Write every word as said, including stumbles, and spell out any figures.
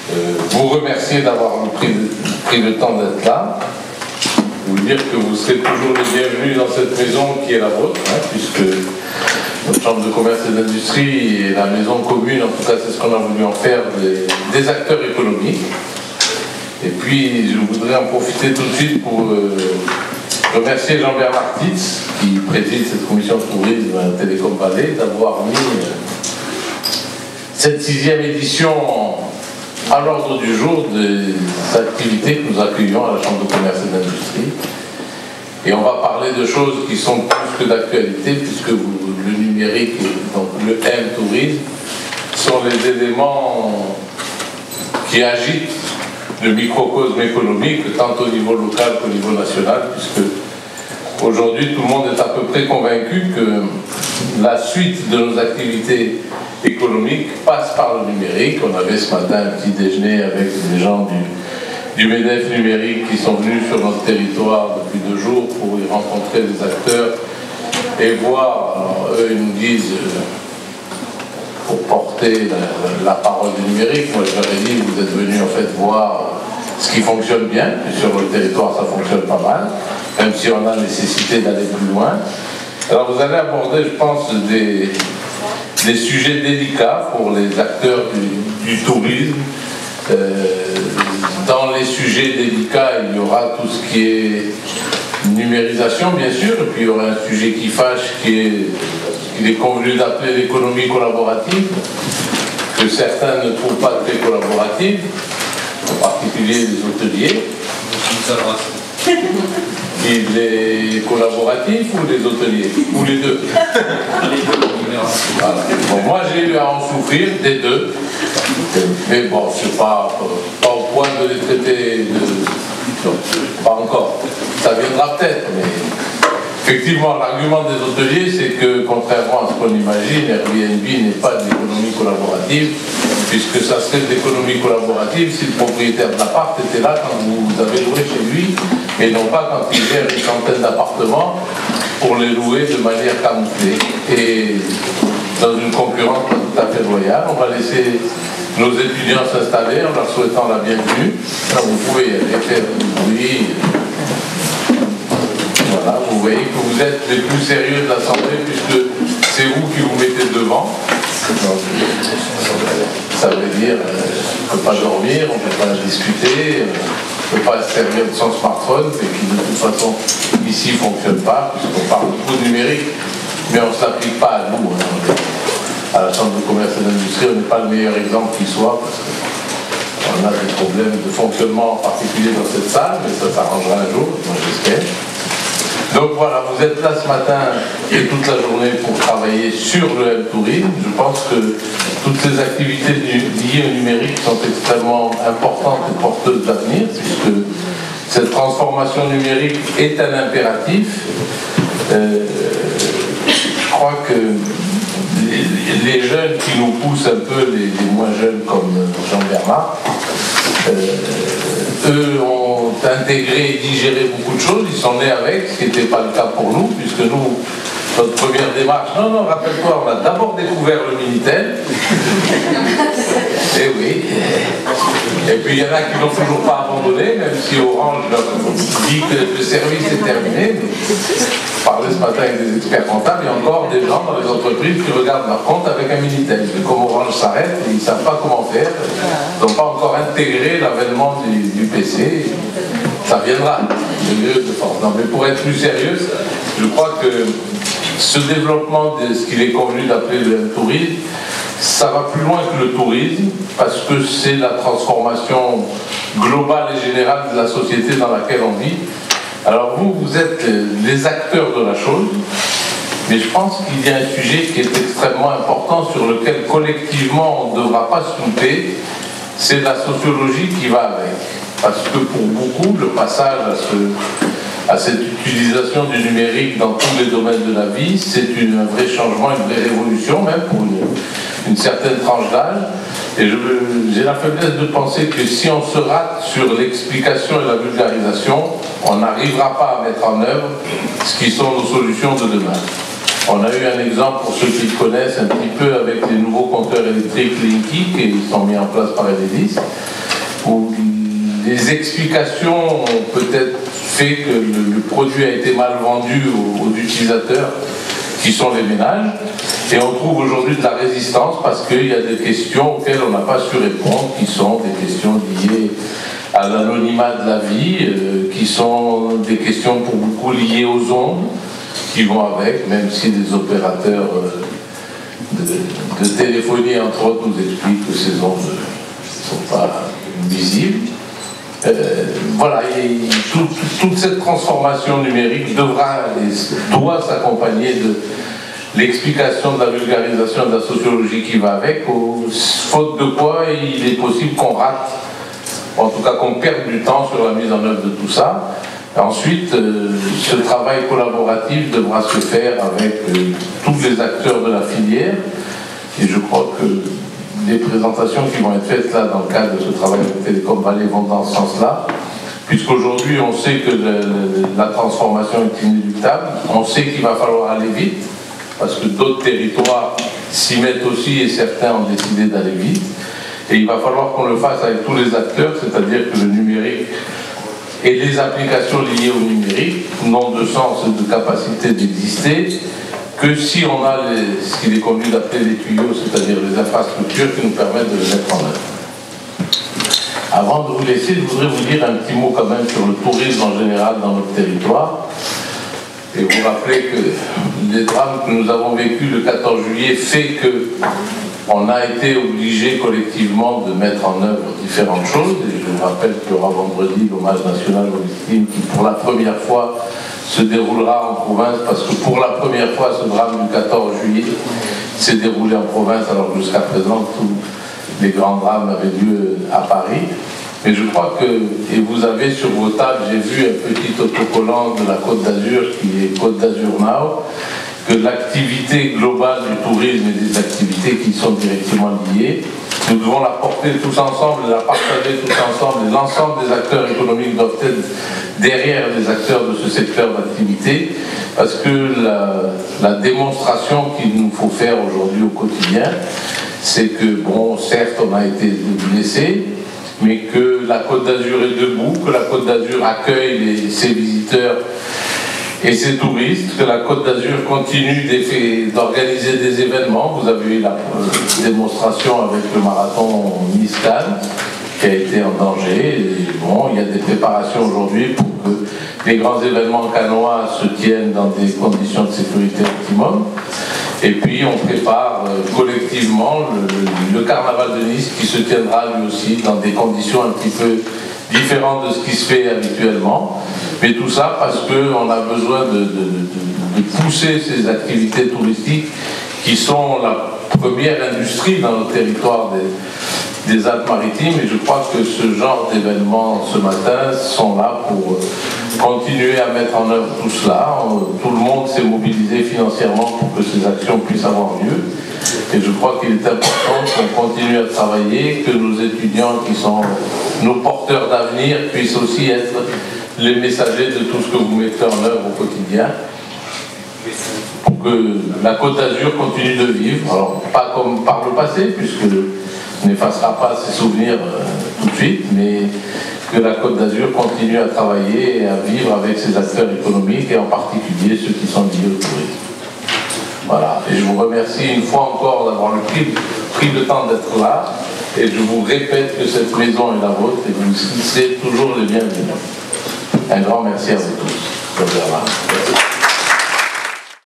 euh, vous remercier d'avoir pris, pris le temps d'être là. Vous dire que vous serez toujours les bienvenus dans cette maison qui est la vôtre, hein, puisque notre chambre de commerce et d'industrie et la maison commune, en tout cas c'est ce qu'on a voulu en faire, des, des acteurs économiques. Et puis je voudrais en profiter tout de suite pour euh, remercier Jean-Bernard Titz, qui préside cette commission de tourisme à Télécom Vallée, d'avoir mis euh, cette sixième édition à l'ordre du jour des activités que nous accueillons à la Chambre de commerce et d'industrie. Et on va parler de choses qui sont plus que d'actualité, puisque vous, le numérique et donc le M-tourisme sont les éléments qui agitent le microcosme économique, tant au niveau local qu'au niveau national, puisque aujourd'hui tout le monde est à peu près convaincu que la suite de nos activités économiques passe par le numérique. On avait ce matin un petit déjeuner avec les gens du, du MEDEF numérique qui sont venus sur notre territoire depuis deux jours pour y rencontrer des acteurs et voir. Alors, eux, ils nous disent euh, pour porter la, la parole du numérique. Moi, je leur ai dit, vous êtes venus en fait voir ce qui fonctionne bien, et sur le territoire ça fonctionne pas mal, même si on a nécessité d'aller plus loin. Alors vous allez aborder, je pense, des, des sujets délicats pour les acteurs du, du tourisme. Euh, dans les sujets délicats, il y aura tout ce qui est numérisation, bien sûr, et puis il y aura un sujet qui fâche, qui est, qu'il est convenu d'appeler l'économie collaborative, que certains ne trouvent pas très collaborative, en particulier les hôteliers. Il est collaboratif ou les hôteliers? Ou les deux? Voilà. Bon, moi j'ai eu à en souffrir des deux, mais bon, je ne suis pas, pas au point de les traiter, de... non, pas encore. Ça viendra peut-être, mais effectivement l'argument des hôteliers c'est que contrairement à ce qu'on imagine, Airbnb n'est pas de l'économie collaborative, puisque ça serait de l'économie collaborative si le propriétaire de l'appart était là quand vous avez loué chez lui, et non pas quand il gère une centaine d'appartements pour les louer de manière camouflée et dans une concurrence pas tout à fait loyale. On va laisser nos étudiants s'installer en leur souhaitant la bienvenue. Alors vous pouvez y aller faire du bruit. Voilà, vous voyez que vous êtes les plus sérieux de l'Assemblée puisque c'est vous qui vous mettez devant. Donc, ça veut dire qu'on ne peut pas dormir, on ne peut pas discuter, on ne peut pas se servir de son smartphone, et qui de toute façon ici ne fonctionne pas, puisqu'on parle beaucoup de numérique, mais on ne s'applique pas à nous. Hein. À la Chambre de commerce et d'industrie, on n'est pas le meilleur exemple qui soit, parce qu'on a des problèmes de fonctionnement en particulier dans cette salle, mais ça s'arrangera un jour, moi j'espère. Donc voilà, vous êtes là ce matin et toute la journée pour travailler sur le M-tourisme. Je pense que toutes ces activités liées au numérique sont extrêmement importantes et porteuses d'avenir, puisque cette transformation numérique est un impératif. Euh, je crois que les, les jeunes qui nous poussent un peu, les, les moins jeunes comme Jean-Bernard, euh, eux ont intégré et digéré beaucoup de choses, ils sont nés avec, ce qui n'était pas le cas pour nous, puisque nous, notre première démarche, non, non, rappelle-toi, on a d'abord découvert le Minitel, et oui, et puis il y en a qui n'ont toujours pas abandonné, même si Orange leur dit que le service est terminé. Je parlais ce matin avec des experts comptables, il y a encore des gens dans les entreprises qui regardent leur compte avec un Minitel. Mais comme Orange s'arrête, ils ne savent pas comment faire, ils n'ont pas encore intégré l'avènement du, du P C. Ça viendra, de force. Non, mais pour être plus sérieux, je crois que ce développement de ce qu'il est convenu d'appeler le tourisme, ça va plus loin que le tourisme, parce que c'est la transformation globale et générale de la société dans laquelle on vit. Alors vous, vous êtes les acteurs de la chose, mais je pense qu'il y a un sujet qui est extrêmement important sur lequel collectivement on ne devra pas se douter, c'est la sociologie qui va avec. Parce que pour beaucoup, le passage à, ce, à cette utilisation du numérique dans tous les domaines de la vie, c'est un vrai changement, une vraie révolution, même pour une, une certaine tranche d'âge. Et j'ai la faiblesse de penser que si on se rate sur l'explication et la vulgarisation, on n'arrivera pas à mettre en œuvre ce qui sont nos solutions de demain. On a eu un exemple, pour ceux qui le connaissent un petit peu, avec les nouveaux compteurs électriques Linky, qui sont mis en place par Enedis, où les explications ont peut-être fait que le, le produit a été mal vendu aux, aux utilisateurs, qui sont les ménages, et on trouve aujourd'hui de la résistance parce qu'il y a des questions auxquelles on n'a pas su répondre, qui sont des questions liées à l'anonymat de la vie, euh, qui sont des questions pour beaucoup liées aux ondes, qui vont avec, même si les opérateurs euh, de, de téléphonie, entre autres, nous expliquent que ces ondes ne sont pas visibles. Euh, voilà, et tout, toute cette transformation numérique devra et doit s'accompagner de l'explication de la vulgarisation de la sociologie qui va avec, au, faute de quoi il est possible qu'on rate, en tout cas qu'on perde du temps sur la mise en œuvre de tout ça. Ensuite, euh, ce travail collaboratif devra se faire avec euh, tous les acteurs de la filière, et je crois que les présentations qui vont être faites là dans le cadre de ce travail avec Télécom Vallée vont dans ce sens-là, puisqu'aujourd'hui on sait que le, le, la transformation est inéluctable, on sait qu'il va falloir aller vite, parce que d'autres territoires s'y mettent aussi et certains ont décidé d'aller vite, et il va falloir qu'on le fasse avec tous les acteurs, c'est-à-dire que le numérique et les applications liées au numérique n'ont de sens et de capacité d'exister que si on a les, ce qu'il est convenu d'appeler les tuyaux, c'est-à-dire les infrastructures qui nous permettent de les mettre en œuvre. Avant de vous laisser, je voudrais vous dire un petit mot quand même sur le tourisme en général dans notre territoire. Et vous rappeler que les drames que nous avons vécus le quatorze juillet fait qu'on a été obligés collectivement de mettre en œuvre différentes choses. Et je vous rappelle qu'il y aura vendredi l'hommage national aux victimes qui, pour la première fois, se déroulera en province, parce que pour la première fois, ce drame du quatorze juillet s'est déroulé en province, alors jusqu'à présent, tous les grands drames avaient lieu à Paris. Mais je crois que, et vous avez sur vos tables, j'ai vu un petit autocollant de la Côte d'Azur, qui est Côte d'Azur Now, que l'activité globale du tourisme et des activités qui sont directement liées, nous devons la porter tous ensemble, la partager tous ensemble, et l'ensemble des acteurs économiques doivent être derrière les acteurs de ce secteur d'activité, parce que la, la démonstration qu'il nous faut faire aujourd'hui au quotidien, c'est que, bon, certes, on a été blessés, mais que la Côte d'Azur est debout, que la Côte d'Azur accueille les, ses visiteurs et ses touristes, que la Côte d'Azur continue d'organiser des événements. Vous avez eu la euh, démonstration avec le marathon Nice-Cannes, qui a été en danger. Et bon, il y a des préparations aujourd'hui pour que les grands événements cannois se tiennent dans des conditions de sécurité optimum. Et puis on prépare euh, collectivement le, le carnaval de Nice qui se tiendra lui aussi dans des conditions un petit peu différentes de ce qui se fait habituellement. Mais tout ça parce qu'on a besoin de, de, de, de pousser ces activités touristiques qui sont la première industrie dans le territoire des, des Alpes-Maritimes. Et je crois que ce genre d'événements ce matin sont là pour continuer à mettre en œuvre tout cela. Tout le monde s'est mobilisé financièrement pour que ces actions puissent avoir lieu. Et je crois qu'il est important qu'on continue à travailler, que nos étudiants qui sont nos porteurs d'avenir puissent aussi être les messagers de tout ce que vous mettez en œuvre au quotidien, pour que la Côte d'Azur continue de vivre, alors pas comme par le passé, puisque n'effacera pas ses souvenirs euh, tout de suite, mais que la Côte d'Azur continue à travailler et à vivre avec ses acteurs économiques, et en particulier ceux qui sont liés au tourisme. Voilà, et je vous remercie une fois encore d'avoir pris, pris le temps d'être là, et je vous répète que cette maison est la vôtre, et vous serez toujours les bienvenus. Un grand merci à vous tous.